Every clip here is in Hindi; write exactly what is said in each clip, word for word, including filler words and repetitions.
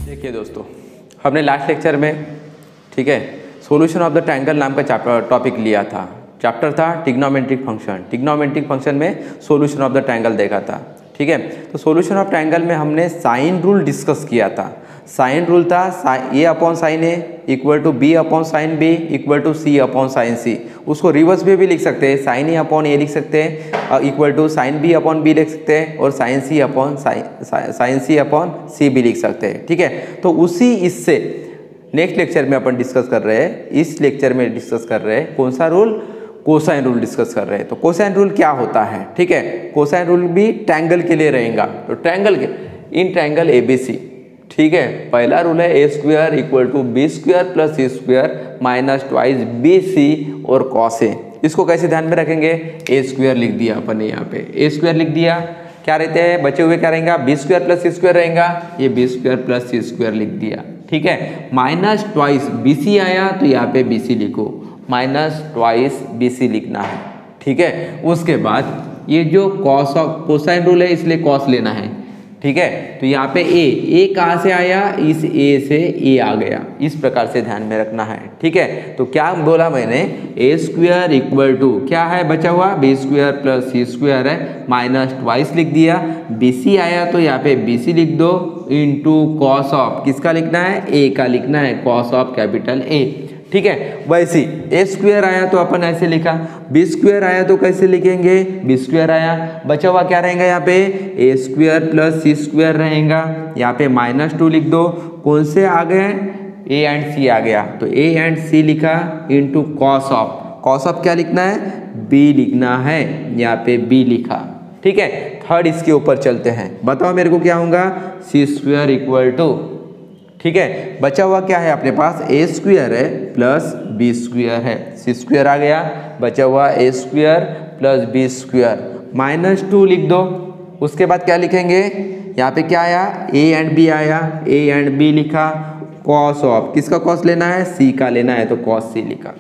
देखिए दोस्तों, हमने लास्ट लेक्चर में ठीक है सॉल्यूशन ऑफ द ट्रायंगल नाम का चैप्टर टॉपिक लिया था। चैप्टर था ट्रिग्नोमेट्रिक फंक्शन। ट्रिग्नोमेट्रिक फंक्शन में सॉल्यूशन ऑफ द ट्रायंगल देखा था। ठीक है, तो सॉल्यूशन ऑफ ट्रायंगल में हमने साइन रूल डिस्कस किया था। साइन रूल था ए upon sine A equal to b upon sine B equal to C upon sine c. उसको रिवर्स में भी लिख सकते हैं, साइन ए अपॉन ए लिख सकते हैं equal to sine b upon b लिख सकते हैं और sine c upon sine c upon c भी लिख सकते हैं। ठीक है, तो उसी इससे नेक्स्ट लेक्चर में अपन डिस्कस कर रहे हैं। इस लेक्चर में डिस्कस कर रहे हैं कौन सा रूल, कोसाइन रूल डिस्कस कर रहे हैं। तो कोसाइन रूल क्या होता है? ठीक है, कोसाइन रूल भी ट्रायंगल के लिए रहेगा। तो ट्रायंगल के इन ट्रायंगल एबीसी, ठीक है, पहला रूल है ए square equal to B square plus C square minus twice B c और कॉस ए। इसको कैसे ध्यान में रखेंगे? ए स्क्वायर लिख दिया अपन ने, यहाँ पे ए स्क्वायर लिख दिया। क्या रहते हैं बचे हुए, क्या रहेगा? बी स्क्वायर प्लस सी स्क्वायर रहेगा, ये बी स्क्वायर प्लस सी स्क्वायर लिख दिया। ठीक है, माइनस ट्वाइस बी सी आया तो यहाँ पे बी सी लिखो, माइनस ट्वाइस बी सी लिखना है। ठीक है, उसके बाद ये जो कॉस ऑफ कोसाइन रूल है इसलिए कॉस लेना है। ठीक है, तो यहाँ पे ए ए कहाँ से आया? इस ए से ए आ गया, इस प्रकार से ध्यान में रखना है। ठीक है, तो क्या बोला मैंने? ए स्क्वायर इक्वल टू क्या है बचा हुआ? बी स्क्वायर प्लस सी स्क्वायर है, माइनस ट्वाइस लिख दिया। बी सी आया तो यहाँ पे बी सी लिख दो इंटू कॉस ऑफ, किसका लिखना है? ए का लिखना है, कॉस ऑफ कैपिटल ए। ठीक है, वैसे ए स्क्वायर आया तो अपन ऐसे लिखा, बी स्क्वायर आया तो कैसे लिखेंगे? बी स्क्वायर आया, बचा हुआ क्या रहेगा यहाँ पे? ए स्क्वायर प्लस सी स्क्वायर रहेगा। यहाँ पे माइनस टू लिख दो, कौन से आ गए? ए एंड सी आ गया, तो ए एंड सी लिखा into cos of. Cos of क्या लिखना है? बी लिखना है, यहाँ पे बी लिखा। ठीक है, थर्ड इसके ऊपर चलते हैं। बताओ मेरे को क्या होगा? सी स्क्वायर इक्वल टू, ठीक है, बचा हुआ क्या है अपने पास? ए स्क्वायर है प्लस बी स्क्वायर है, सी स्क्वायर आ गया, बचा हुआ a square plus B square, minus two लिख दो। उसके बाद क्या लिखेंगे? यहाँ पे क्या आया? ए एंड बी आया, ए एंड बी लिखा, कॉस ऑफ, किसका कॉस लेना है? सी का लेना है, तो कॉस सी लिखा।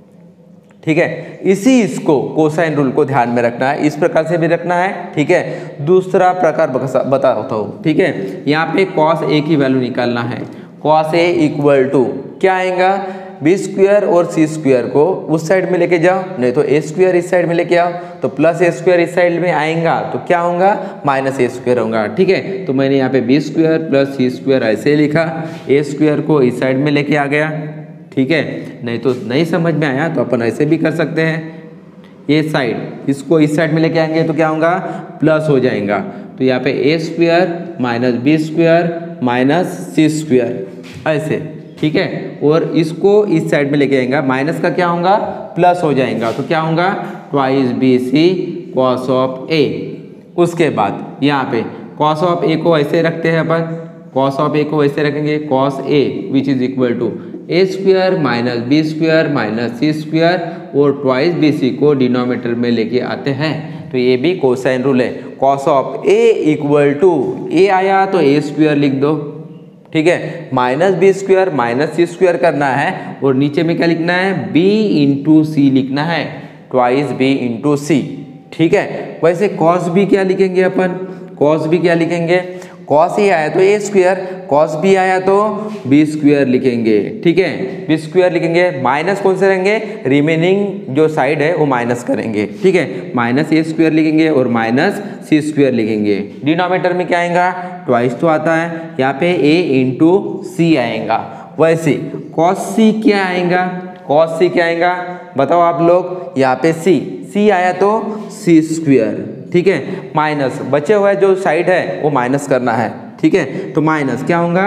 ठीक है, इसी इसको कोसाइन रूल को ध्यान में रखना है, इस प्रकार से भी रखना है। ठीक है, दूसरा प्रकार बताता हूँ। ठीक है, यहाँ पे कॉस ए की वैल्यू निकालना है। कॉस ए इक्वल टू क्या आएगा? बी स्क्वायर और सी स्क्वायर को उस साइड में लेके जाओ, नहीं तो ए स्क्वायर इस साइड में लेके आओ, तो प्लस ए स्क्वायर इस साइड में आएगा तो क्या होगा? माइनस ए स्क्वायर होगा। ठीक है, तो मैंने यहाँ पे बी स्क्वायर प्लस सी स्क्वायर ऐसे लिखा, ए स्क्वायर को इस साइड में लेके आ गया। ठीक है, नहीं तो नहीं समझ में आया तो अपन ऐसे भी कर सकते हैं, ये साइड इसको इस साइड में लेके आएंगे तो क्या होगा? प्लस हो जाएगा। तो यहाँ पे ए square minus B square minus सी स्क्वायर ऐसे। ठीक है, और इसको इस साइड में लेके आएगा, माइनस का क्या होगा? प्लस हो जाएगा, तो क्या होगा? Twice B c cos of a. उसके बाद यहाँ पे कॉस ऑफ ए को ऐसे रखते हैं अपन, कॉस ऑफ ए को ऐसे रखेंगे, cos a which is equal to a square minus B square minus C square और ट्वाइस बी सी को डिनोमिनेटर में लेके आते हैं, तो ये भी कोसाइन रूल है। Cos of a equal to a आया तो ए स्क्वायर लिख दो। ठीक है, माइनस बी स्क्वायर माइनस सी स्क्वायर करना है और नीचे में क्या लिखना है? बी इंटू सी लिखना है, ट्वाइस बी इंटू सी। ठीक है, वैसे कॉस बी क्या लिखेंगे अपन? कॉस बी क्या लिखेंगे? कॉस ए आया तो ए स्क्वायर, कॉस बी आया तो बी स्क्वायर लिखेंगे। ठीक है, बी स्क्वायर लिखेंगे, माइनस कौन से रहेंगे? रिमेनिंग जो साइड है वो माइनस करेंगे। ठीक है, माइनस ए स्क्वायर लिखेंगे और माइनस सी स्क्वायर लिखेंगे। डिनोमिनेटर में क्या आएगा? ट्वाइस तो आता है, यहाँ पे ए इंटू सी आएगा। वैसे कॉस सी क्या आएगा? कॉस सी क्या आएगा बताओ आप लोग? यहाँ पे सी सी आया तो सी स्क्वायर। ठीक है, माइनस बचे हुए जो साइड है वो माइनस करना है। ठीक है, तो माइनस क्या होगा?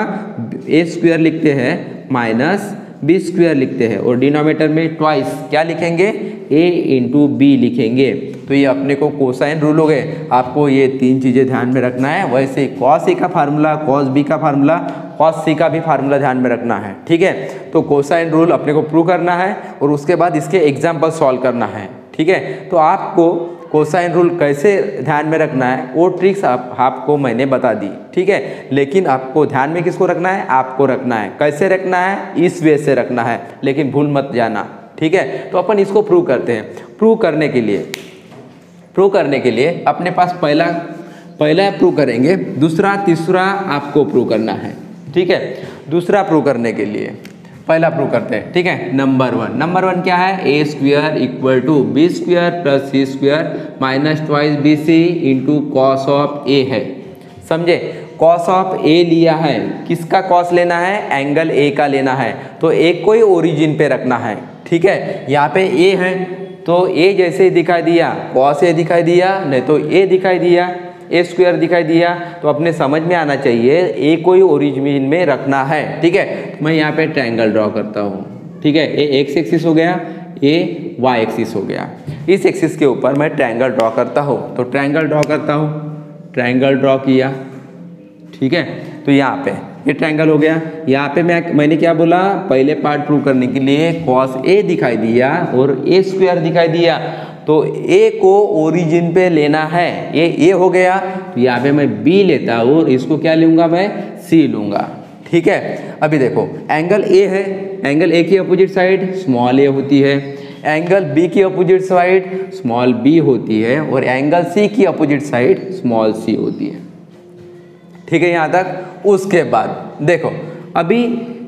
ए स्क्वायर लिखते हैं माइनस बी स्क्वायर लिखते हैं और डिनोमिनेटर में ट्वाइस क्या लिखेंगे? ए इंटू बी लिखेंगे। तो ये अपने को कोसाइन रूल हो गए। आपको ये तीन चीज़ें ध्यान में रखना है। वैसे कॉस ए का फार्मूला, कॉस बी का फार्मूला, कॉस सी का भी फार्मूला ध्यान में रखना है। ठीक है, तो कोसाइन रूल अपने को प्रूव करना है और उसके बाद इसके एग्जाम्पल सॉल्व करना है। ठीक है, तो आपको कोसाइन रूल कैसे ध्यान में रखना है वो ट्रिक्स आप, आपको मैंने बता दी। ठीक है, लेकिन आपको ध्यान में किसको रखना है? आपको रखना है। कैसे रखना है? इस वे से रखना है, लेकिन भूल मत जाना। ठीक है, तो अपन इसको प्रूव करते हैं। प्रूव करने के लिए प्रूव करने के लिए अपने पास पहला पहला प्रूव करेंगे, दूसरा तीसरा आपको प्रूव करना है। ठीक है। दूसरा प्रूव करने के लिए पहला प्रूव करते हैं, ठीक है। नंबर वन नंबर वन क्या है, ए square equal to B square plus C square minus twice B C into cos of a है। समझे, कॉस ऑफ ए लिया है, किसका कॉस लेना है, एंगल ए का लेना है, तो एक को ही ओरिजिन पे रखना है, ठीक है। यहाँ पे ए है तो ए जैसे ही दिखाई दिया कॉस ए दिखाई दिया, नहीं तो ए दिखाई दिया, ए स्क्वायर दिखाई दिया, तो अपने समझ में आना चाहिए ए को ही ओरिजिन में रखना है, ठीक है। तो मैं यहाँ पे ट्रायंगल ड्रॉ करता हूँ, ठीक है। ए एक्स एक्सिस हो गया, ए वाई एक्सिस हो गया, इस एक्सिस के ऊपर मैं ट्रायंगल ड्रॉ करता हूँ, तो ट्रायंगल ड्रॉ करता हूँ, ट्रायंगल ड्रॉ किया, ठीक है। तो यहाँ पे ये ट्रायंगल हो गया। यहाँ पे मैं मैंने क्या बोला, पहले पार्ट प्रूव करने के लिए कॉस ए दिखाई दिया और ए स्क्वायर दिखाई दिया, तो ए को ओरिजिन पे लेना है, ये ए हो गया, तो यहाँ पे मैं बी लेता हूँ, इसको क्या लूँगा मैं, सी लूँगा, ठीक है। अभी देखो एंगल ए है, एंगल ए की अपोजिट साइड स्मॉल ए होती है, एंगल बी की अपोजिट साइड स्मॉल बी होती है, और एंगल सी की अपोजिट साइड स्मॉल सी होती है, ठीक है यहाँ तक। उसके बाद देखो अभी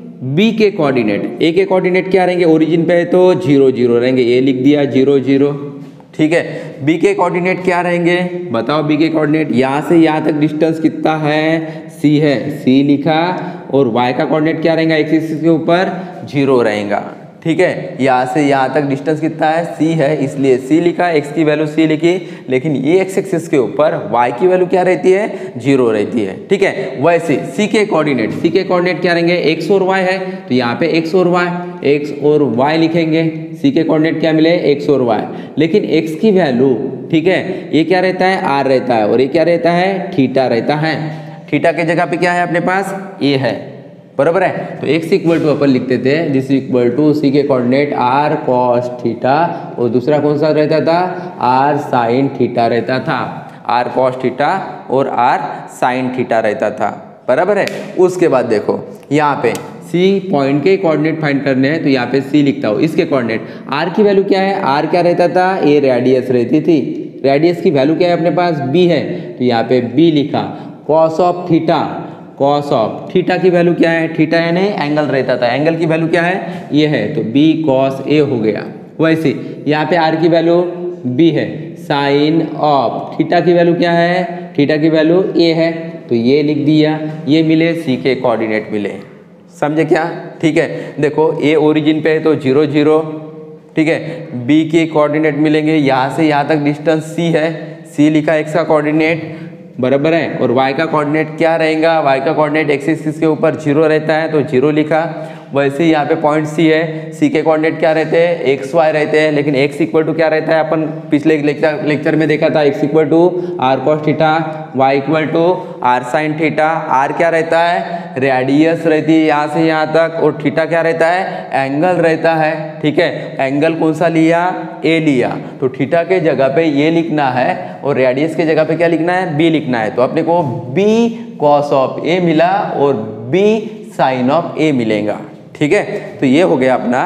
बी के कोऑर्डिनेट, ए के कोऑर्डिनेट क्या रहेंगे, ओरिजिन पे है तो जीरो जीरो रहेंगे, ए लिख दिया जीरो जीरो, ठीक है। बी के कोऑर्डिनेट क्या रहेंगे, बताओ बी के कोऑर्डिनेट, यहाँ से यहाँ तक डिस्टेंस कितना है, सी है, सी लिखा, और वाई का कोऑर्डिनेट क्या रहेगा, एक्स एक्सिस के ऊपर जीरो रहेगा, ठीक है। यहाँ से यहाँ तक डिस्टेंस कितना है, सी है, इसलिए सी लिखा, एक्स की वैल्यू सी लिखी, लेकिन ये एक्स एक्सिस के ऊपर वाई की वैल्यू क्या रहती है, जीरो रहती है, ठीक है। वैसे सी के कोऑर्डिनेट, सी के कोऑर्डिनेट क्या रहेंगे, एक्स और वाई है, तो यहाँ पे एक्स और वाई, एक्स और वाई लिखेंगे, सी के कोऑर्डिनेट क्या मिले, एक्स और वाई, लेकिन एक्स की वैल्यू, ठीक है, ये क्या रहता है, आर रहता है, और ये क्या रहता है, थीटा रहता है। थीटा की जगह पे क्या है अपने पास, ए है, बराबर है। तो एक्स इक्वल टू अपन लिखते थे दिस इक्वल टू सी के कोऑर्डिनेट आर कॉस थीटा, और दूसरा कौन सा रहता था, आर साइन थीटा रहता था, आर कॉस थीटा और आर साइन थीटा रहता था, बराबर है। उसके बाद देखो यहाँ पे सी पॉइंट के कोऑर्डिनेट फाइंड करने हैं, तो यहाँ पे सी लिखता हूँ, इसके कोऑर्डिनेट, आर की वैल्यू क्या है, आर क्या रहता था, ए रेडियस रहती थी, रेडियस की वैल्यू क्या है अपने पास, बी है, तो यहाँ पे बी लिखा, cos of theta, cos of theta की वैल्यू क्या है, थीटा यानी एंगल रहता था, एंगल की वैल्यू क्या है, ये है, तो बी कॉस ए हो गया। वैसे यहाँ पे आर की वैल्यू बी है, साइन ऑफ थीटा की वैल्यू क्या है, थीटा की वैल्यू ए है, तो ये लिख दिया, ये मिले सी के कोऑर्डिनेट मिले, समझे क्या, ठीक है। देखो ए ओरिजिन पे है तो जीरो जीरो, ठीक है। बी के कोऑर्डिनेट मिलेंगे, यहाँ से यहाँ तक डिस्टेंस सी है, सी लिखा एक्स का कोऑर्डिनेट, बराबर है, और y का कोऑर्डिनेट क्या रहेगा, y का कोऑर्डिनेट एक्स एक्सिस के ऊपर जीरो रहता है, तो जीरो लिखा। वैसे ही यहाँ पे पॉइंट सी है, सी के कोऑर्डिनेट क्या रहते हैं, एक्स वाई रहते हैं, लेकिन x इक्वल टू क्या रहता है, अपन पिछले लेक्चर लेक्चर में देखा था, x equal to r cos theta, y equal to r sine theta, r क्या रहता है, रेडियस रहती है यहाँ से यहाँ तक, और थीटा क्या रहता है, एंगल रहता है, ठीक है। एंगल कौन सा लिया, a लिया, तो थीटा के जगह पे ये लिखना है, और रेडियस के जगह पे क्या लिखना है, b लिखना है, तो अपने को b कॉस ऑफ a मिला और b साइन ऑफ a मिलेगा, ठीक है। तो ये हो गया अपना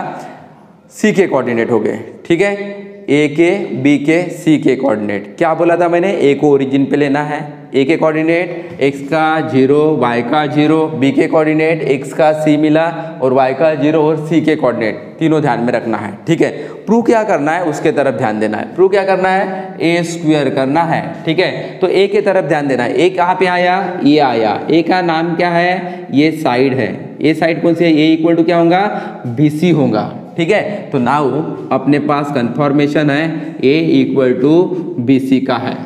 सी के कोऑर्डिनेट हो गए, ठीक है। ए के, बी के, सी के कोऑर्डिनेट, क्या बोला था मैंने, ए को ओरिजिन पे लेना है, ए के कोऑर्डिनेट एक्स का जीरो, वाई का जीरो, बी के कोऑर्डिनेट एक्स का सी मिला, और वाई का जीरो, और सी के कोऑर्डिनेट तीनों ध्यान में रखना है, ठीक है। प्रूव क्या करना है उसके तरफ ध्यान देना है, प्रूव क्या करना है, ए स्क्वायर करना है, ठीक है। तो ए के तरफ ध्यान देना है, ए कहाँ पे आया, ये आया, ए का नाम क्या है, ये साइड है, ए साइड कौन सी है, ए इक्वल टू क्या होगा, बी सी होगा, ठीक है। तो नाउ अपने पास कंफर्मेशन है, ए इक्वल टू बी सी का है,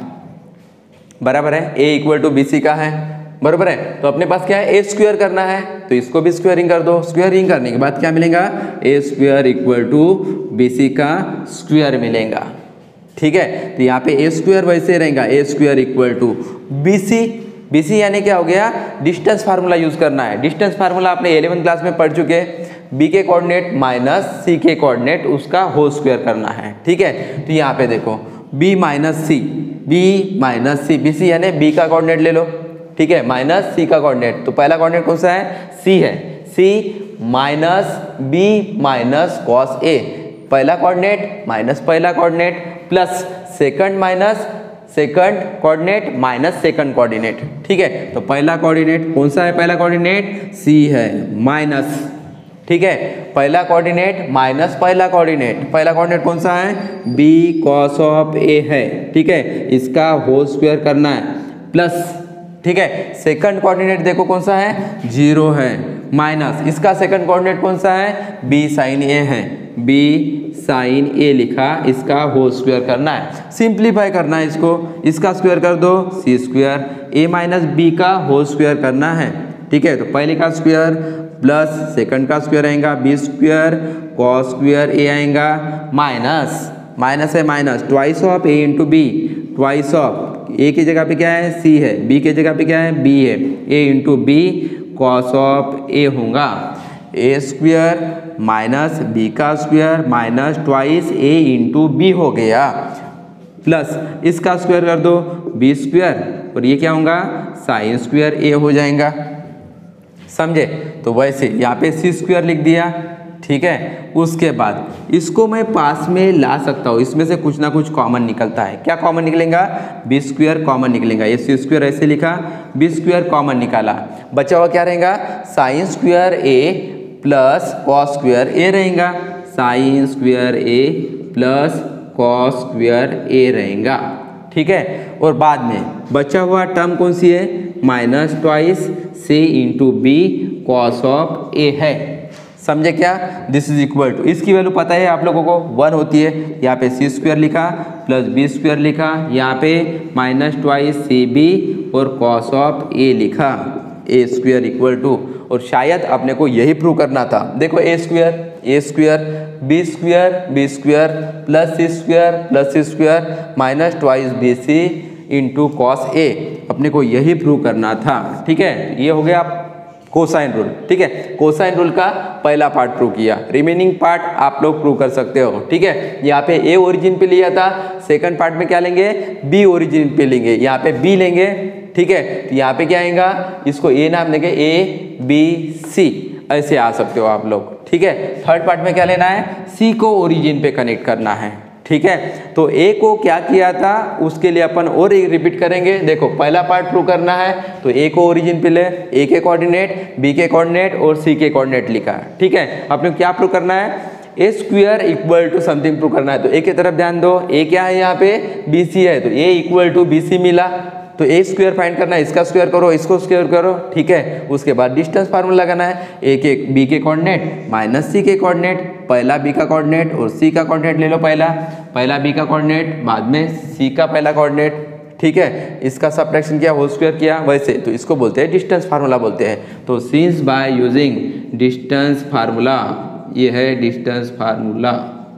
बराबर है, ए इक्वल टू बी सी का है, बराबर है। तो अपने पास क्या है, ए स्क्वायर करना है, तो इसको भी स्क्वायरिंग कर दो, स्क्वायरिंग करने के बाद क्या मिलेगा, a square equal to b c का स्क्वायर मिलेगा, ठीक है। तो यहाँ पे ए स्क्वायर वैसे रहेगा, a square equal to b c, b c यानी क्या हो गया, डिस्टेंस फार्मूला यूज करना है, डिस्टेंस फार्मूला आपने इलेवेंथ क्लास में पढ़ चुके, बी के कोऑर्डिनेट माइनस सी के कोऑर्डिनेट उसका होल स्क्वायर करना है, ठीक है। तो यहाँ पे देखो b minus c, b minus c, b c यानी b का कोऑर्डिनेट ले लो, ठीक है, माइनस सी का कोऑर्डिनेट, तो पहला कोऑर्डिनेट कौन सा है, c है, c minus b minus cos a, पहला कोऑर्डिनेट माइनस पहला coordinate plus second minus second coordinate minus second coordinate, ठीक है। तो पहला कोऑर्डिनेट कौन सा है, पहला कोऑर्डिनेट सी है, माइनस, ठीक है, पहला कोऑर्डिनेट माइनस पहला कोऑर्डिनेट, पहला कोऑर्डिनेट कौन सा है, बी कॉस ऑफ ए है, ठीक है, इसका होल स्क्वायर करना है, प्लस, ठीक है, सेकंड कोऑर्डिनेट देखो कौन सा है, जीरो है, माइनस इसका सेकंड कोऑर्डिनेट कौन सा है, बी साइन ए है, बी साइन ए लिखा, इसका होल स्क्वायर करना है, सिंप्लीफाई करना है इसको, इसका स्क्वायर कर दो c square, a minus B का होल स्क्वायर करना है, ठीक है। तो पहले का स्क्वायर प्लस सेकंड का स्क्वायर आएगा b square cos square a आएगा, माइनस माइनस है minus twice of A into b, twice of a की जगह पे क्या है, सी है, बी की जगह पे क्या है, बी है, a into B cos of a होगा, ए स्क्वायर माइनस बी का square minus twice a into b हो गया, प्लस इसका स्क्वायर कर दो बी स्क्वायर और ये क्या होगा, साइन स्क्वायर ए हो जाएगा, समझे। तो वैसे यहाँ पे सी स्क्वायर लिख दिया, ठीक है। उसके बाद इसको मैं पास में ला सकता हूँ, इसमें से कुछ ना कुछ कॉमन निकलता है, क्या कॉमन निकलेगा, बी स्क्वायर कॉमन निकलेगा, ये सी स्क्वायर ऐसे लिखा, बी स्क्वायर कॉमन निकाला, बचा हुआ क्या रहेगा, sine square a plus cos square a रहेगा, sine square a plus cos square a रहेगा, ठीक है। और बाद में बचा हुआ टर्म कौन सी है, minus twice c into B cos of a है, समझे क्या, दिस इज इक्वल टू, इसकी वैल्यू पता है आप लोगों को, वन होती है, यहाँ पे सी स्क्वायर लिखा प्लस बी स्क्वायर लिखा, यहाँ पे माइनस ट्वाइस सी बी और कॉस ऑफ ए लिखा, ए स्क्वायर इक्वल टू, और शायद अपने को यही प्रूव करना था, देखो a square a square B square B square plus C square plus C square minus twice B C into cos a, अपने को यही प्रूव करना था, ठीक है। ये हो गया कोसाइन रूल, ठीक है, कोसाइन रूल का पहला पार्ट प्रूव किया, रिमेनिंग पार्ट आप लोग प्रूव कर सकते हो, ठीक है। यहाँ पे ए ओरिजिन पे लिया था, सेकंड पार्ट में क्या लेंगे, बी ओरिजिन पे लेंगे, यहाँ पे बी लेंगे, ठीक है। तो यहाँ पे क्या आएगा, इसको ए नाम देंगे, ए बी सी, ऐसे आ सकते हो आप लोग, ठीक है। थर्ड पार्ट में क्या लेना है, सी को ओरिजिन पे कनेक्ट करना है, ठीक है। तो ए को क्या किया था उसके लिए अपन और एक रिपीट करेंगे, देखो पहला पार्ट प्रूव करना है तो ए को ओरिजिन पे ले, ए के कोऑर्डिनेट बी के कोऑर्डिनेट और सी के कोऑर्डिनेट लिखा, ठीक है। अपने क्या प्रूव करना है, ए square equal to something prove करना है, तो ए की तरफ ध्यान दो, ए क्या है यहाँ पे, बी सी है, तो a equal to b c मिला, तो ए स्क्वायर फाइंड करना है, इसका स्क्वायर करो इसको स्क्वायर करो, ठीक है। उसके बाद डिस्टेंस फार्मूला लगाना है, ए के बी के कोऑर्डिनेट माइनस सी के कोऑर्डिनेट, पहला बी का कोऑर्डिनेट और सी का कोऑर्डिनेट ले लो, पहला पहला बी का कोऑर्डिनेट बाद में सी का पहला कोऑर्डिनेट, ठीक है। इसका सब्ट्रैक्शन किया, होल स्क्वायर किया, वैसे तो इसको बोलते हैं डिस्टेंस फार्मूला बोलते हैं। तो since by using distance formula, ये है डिस्टेंस फार्मूला,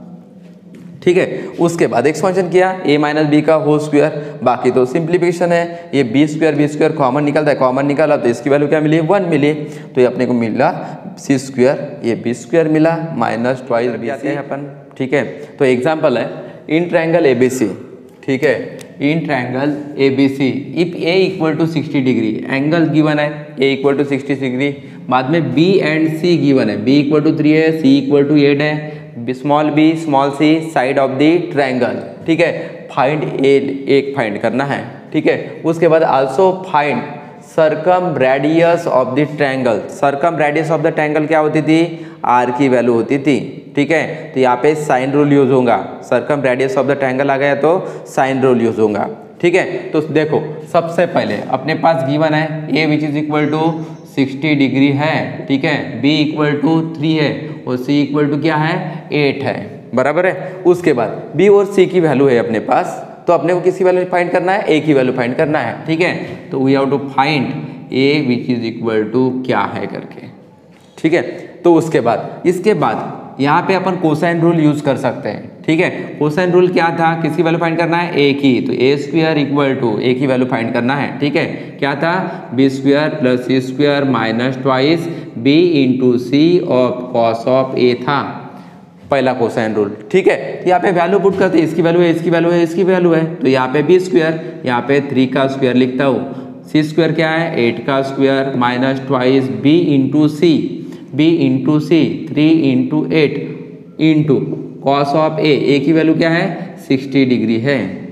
ठीक है। उसके बाद एक्सपेंशन किया, ए माइनस बी का होल स्क्वायर, बाकी तो सिंप्लीफिकेशन है, ये B square B square common निकलता है, कॉमन निकाला तो इसकी वैल्यू क्या मिली, वन मिली, तो ये अपने को मिला सी स्क्वायर, ये बी स्क्वायर मिला माइनस ट्वाइस बी सी अपन, ठीक है। तो एग्जाम्पल है in triangle A B C, ठीक है, in triangle A B C if A equal to sixty degree, angle given है ए इक्वल टू सिक्सटी डिग्री, बाद में बी एंड सी गिवन है, बी इक्वल टू थ्री है, सी इक्वल टू एट है, small B small C side of the triangle, ठीक है। फाइंड ए एक फाइंड करना है, ठीक है। उसके बाद also find circumradius of the triangle, circumradius of the triangle क्या होती थी, आर की वैल्यू होती थी, ठीक है। तो यहाँ पे साइन रूल यूज होगा, circumradius of the triangle आ गया तो साइन रूल यूज होगा, ठीक है। तो देखो सबसे पहले अपने पास गिवन है A which is equal to sixty degree है, ठीक है, बी इक्वल टू थ्री है और सी इक्वल टू क्या है, एट है, बराबर है। उसके बाद बी और सी की वैल्यू है अपने पास, तो अपने को किसी वैल्यू फाइंड करना है, ए की वैल्यू फाइंड करना है, ठीक है। तो we have to find A which is equal to क्या है करके, ठीक है। तो उसके बाद इसके बाद यहाँ पे अपन कोसाइन रूल यूज कर सकते हैं, ठीक है। कोसाइन रूल क्या था, किसकी वैल्यू फाइंड करना है, ए की, तो ए स्क्वायर इक्वल टू ए की वैल्यू फाइंड करना है, ठीक है। क्या था, B square plus C square minus twice B into C of cos of A था पहला कोसाइन रूल, ठीक है। यहाँ पे वैल्यू पुट करते हैं, इसकी वैल्यू है इसकी वैल्यू है इसकी वैल्यू है, तो यहाँ पे बी स्क्वायर, यहाँ पे थ्री का स्क्वायर लिखता हूँ, सी स्क्वायर क्या है, एट का square minus twice B into C, B into C three into eight into cos of A, A की वैल्यू क्या है सिक्सटी डिग्री है,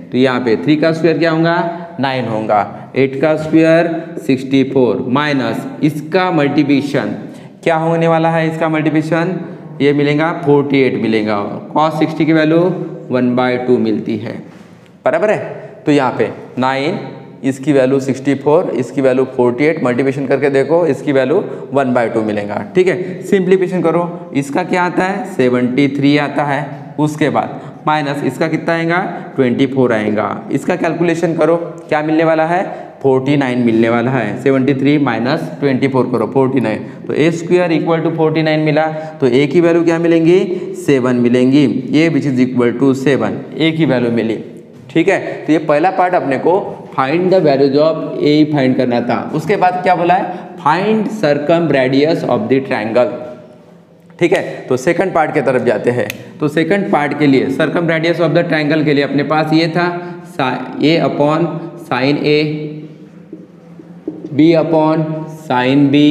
तो यहाँ पे थ्री का स्क्वायर क्या होगा, नाइन होगा, एट का स्क्वायर सिक्सटी फोर माइनस इसका मल्टीप्लिकेशन क्या होने वाला है, इसका मल्टीप्लिकेशन ये मिलेगा फोर्टी एट मिलेगा, कॉस सिक्सटी की वैल्यू वन बाई टू मिलती है, बराबर है। तो यहाँ पे नाइन, इसकी वैल्यू सिक्सटी फोर, इसकी वैल्यू फोर्टी एट, मल्टीप्लिकेशन करके देखो इसकी वैल्यू वन बाई टू मिलेगा, ठीक है। सिंप्लीफिकेशन करो, इसका क्या आता है सेवेंटी थ्री आता है, उसके बाद माइनस इसका कितना आएगा ट्वेंटी फोर आएगा, इसका कैलकुलेशन करो क्या मिलने वाला है फोर्टी नाइन मिलने वाला है, seventy three minus twenty four करो फोर्टी नाइन, तो ए square equal to forty nine मिला, तो ए की वैल्यू क्या मिलेंगी सेवन मिलेंगी, A which is equal to seven, A की वैल्यू मिली, ठीक है। तो ये पहला पार्ट अपने को find the values of A find करना था। उसके बाद क्या बोला है find circumradius of the triangle, ठीक है। तो सेकंड पार्ट के तरफ जाते हैं। तो सेकंड पार्ट के लिए circumradius of the triangle के लिए अपने पास ये था ए upon sine A, B upon sine B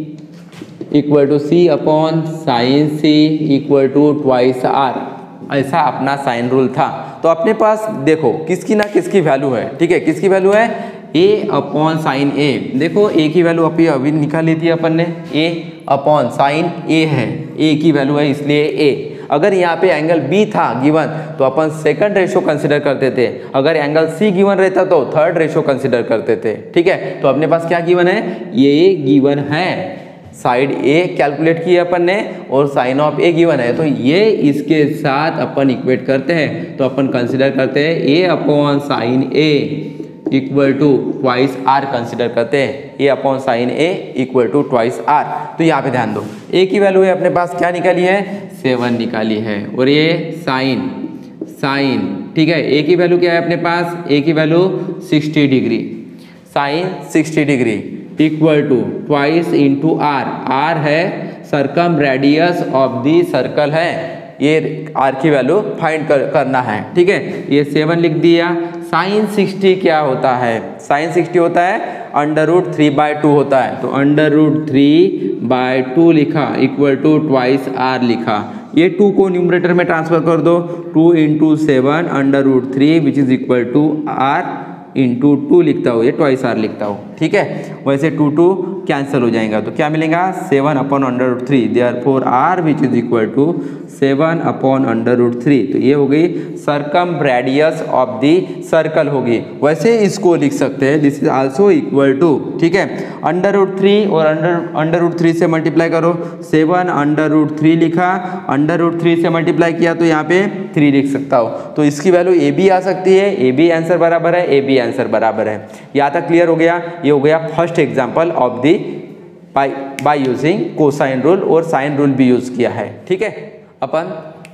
equal to C upon sine C equal to twice R, ऐसा अपना साइन रूल था। तो अपने पास देखो किसकी ना किसकी वैल्यू है, ठीक है, किसकी वैल्यू है ए अपॉन साइन ए, देखो ए की वैल्यू अभी अभी निकाल ली थी अपन ने, ए अपॉन साइन ए है, ए की वैल्यू है इसलिए ए। अगर यहाँ पे एंगल बी था गिवन तो अपन सेकंड रेशो कंसिडर करते थे, अगर एंगल सी गिवन रहता तो थर्ड रेशो कंसिडर करते थे, ठीक है। तो अपने पास क्या गिवन है, ये गिवन है, साइड ए कैलकुलेट किए अपन ने और साइन ऑफ ए गिवन है, तो ये इसके साथ अपन इक्वेट करते हैं, तो अपन कंसिडर करते हैं A upon sine A equal to twice R consider करते हैं, A upon sine A equal to twice R. तो यहाँ पे ध्यान दो ए की वैल्यू है अपने पास क्या निकाली है सेवन निकाली है, और ये साइन साइन ठीक है, ए की वैल्यू क्या है अपने पास, ए की value sixty degree, sine sixty degree equal to twice into R, R है circumradius of the circle है, ये आर की वैल्यू फाइंड कर, करना है, ठीक है। ये सेवन लिख दिया। साइन सिक्सटी क्या होता है, साइन सिक्सटी होता है under root three by two होता है, तो under root three by two लिखा इक्वल टू ट्वाइस आर लिखा, ये टू को न्यूमरेटर में ट्रांसफर कर दो, two into seven under root three which is equal to R into two लिखता हूँ, ये ट्वाइस आर लिखता हूँ, ठीक है। वैसे टू टू कैंसिल हो जाएगा तो क्या मिलेगा seven upon under root three, therefore R which is equal to seven upon under root three, तो ये हो गई circumradius of the circle होगी। वैसे इसको लिख सकते हैं this is also equal to, ठीक है, अंडर रूट थ्री और अंडर अंडर रूट थ्री से मल्टीप्लाई करो, सेवन अंडर रूट थ्री लिखा, अंडर रूट थ्री से मल्टीप्लाई किया तो यहाँ पे थ्री लिख सकता हो, तो इसकी वैल्यू ए बी आ सकती है, ए बी आंसर बराबर है, ए बी आंसर बराबर है। यहाँ तक क्लियर हो गया। ये हो गया first example of the by by using cosine rule, और साइन रूल भी यूज किया है, ठीक है। अपन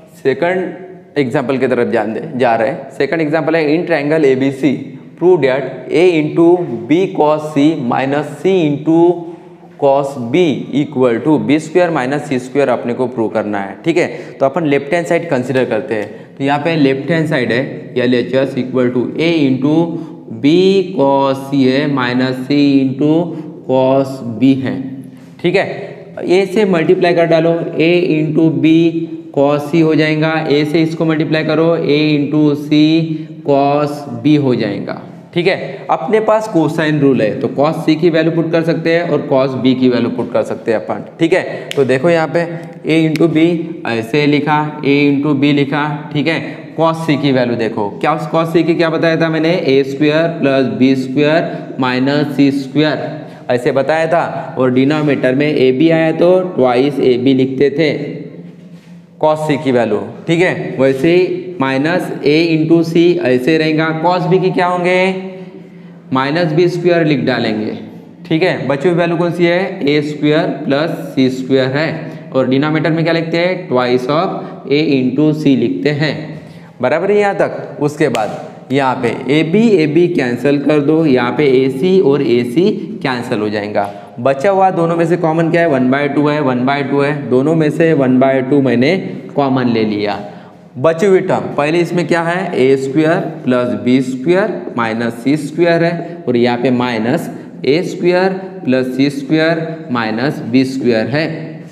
सेकंड एग्जाम्पल की तरफ जान दे जा रहे हैं। सेकंड एग्जाम्पल है in triangle A B C prove that A into B cos C minus C into cos B equal to B square minus C square अपने को प्रूव करना है, ठीक है। तो अपन लेफ्ट हैंड साइड कंसिडर करते हैं, तो यहाँ पे लेफ्ट हैंड साइड है L H S equal to A into B cos C है minus C into cos B है, ठीक है। ए से मल्टीप्लाई कर डालो, A into B cos C हो जाएगा, ए से इसको मल्टीप्लाई करो, A into C cos B हो जाएगा, ठीक है। अपने पास कोसाइन रूल है तो कॉस सी की वैल्यू पुट कर सकते हैं और कॉस बी की वैल्यू पुट कर सकते हैं अपन, ठीक है। तो देखो यहाँ पे a इंटू बी ऐसे लिखा, a इंटू बी लिखा, ठीक है। कॉस सी की वैल्यू देखो, क्या कॉस सी की क्या बताया था मैंने, A square plus B square minus C square ऐसे बताया था, और डिनोमिनेटर में ए बी आया तो ट्वाइस ए बी लिखते थे कॉस सी की वैल्यू, ठीक है। वैसे माइनस ए इंटू सी ऐसे रहेगा, कॉस बी की क्या होंगे माइनस बी स्क्वायर लिख डालेंगे, ठीक है। बची हुई वैल्यू कौन सी है, ए स्क्वायर प्लस सी स्क्वायर है, और डिनोमिनेटर में क्या लिखते हैं twice of A into C लिखते हैं, बराबर है यहाँ तक। उसके बाद यहाँ पे A B A B cancel कर दो, यहाँ पे ए सी और ए सी कैंसिल हो जाएगा। बचा हुआ दोनों में से कॉमन क्या है, वन बाय टू है, वन बाय टू है, दोनों में से वन बाय टू मैंने कॉमन ले लिया। बची हुई टर्म पहले इसमें क्या है, ए square plus B square minus सी स्क्वायर है, और यहाँ पे minus A square plus C square minus B square है,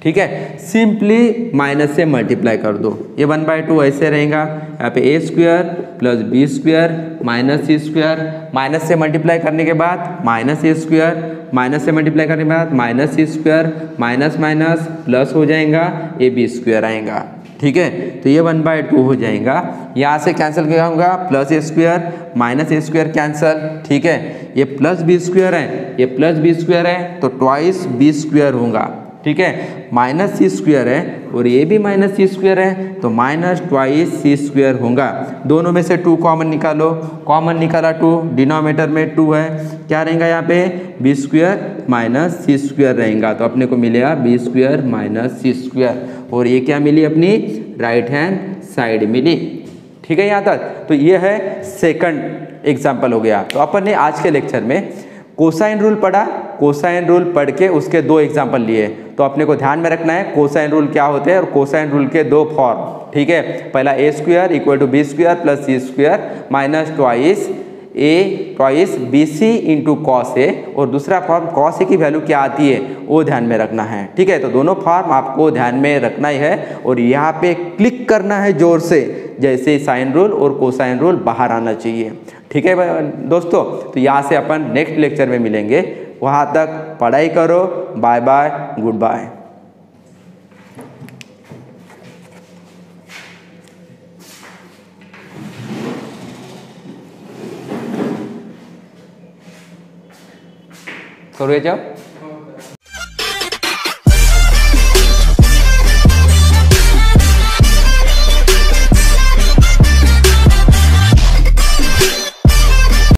ठीक है, सिंपली माइनस से मल्टीप्लाई कर दो, ये वन बाई टू ऐसे रहेगा, यहाँ पे ए square plus B square minus सी स्क्वायर, माइनस से मल्टीप्लाई करने के बाद माइनस ए स्क्वायर, माइनस से मल्टीप्लाई करने के बाद माइनस सी स्क्वायर, माइनस माइनस प्लस हो जाएगा, ए बी स्क्वायर आएगा। ठीक है, तो ये वन बाई टू हो जाएगा, यहाँ से कैंसिल क्या होगा, plus A square minus A square cancel. ठीक है, ये प्लस बी स्क्वायर है, ये प्लस बी स्क्वायर है तो ट्वाइस बी स्क्वायर होगा। ठीक है, माइनस सी स्क्वायर है और ये भी माइनस सी स्क्वायर है तो माइनस ट्वाइस सी स्क्वायर होगा। दोनों में से टू कॉमन निकालो, कॉमन निकाला टू, डिनोमिनेटर में टू है, क्या रहेगा यहाँ पे बी स्क्वायर माइनस सी स्क्वायर रहेगा, तो अपने को मिलेगा बी स्क्वायर माइनस सी स्क्वायर, और ये क्या मिली अपनी राइट हैंड साइड मिली। ठीक है यहाँ तक, तो ये है सेकंड एग्जाम्पल हो गया। तो अपन ने आज के लेक्चर में कोसाइन रूल पढ़ा, कोसाइन रूल पढ़ के उसके दो एग्जाम्पल लिए, तो अपने को ध्यान में रखना है कोसाइन रूल क्या होते हैं और कोसाइन रूल के दो फॉर्म। ठीक है, पहला A square equal to B square plus C square minus twice A twice B C into cos A, और दूसरा फॉर्म कॉस ए की वैल्यू क्या आती है वो ध्यान में रखना है। ठीक है, तो दोनों फॉर्म आपको ध्यान में रखना ही है और यहाँ पे क्लिक करना है जोर से, जैसे साइन रूल और कोसाइन रूल बाहर आना चाहिए। ठीक है दोस्तों, तो यहाँ से अपन नेक्स्ट लेक्चर में मिलेंगे, वहाँ तक पढ़ाई करो, बाय बाय, गुड बाय। करो जाओ।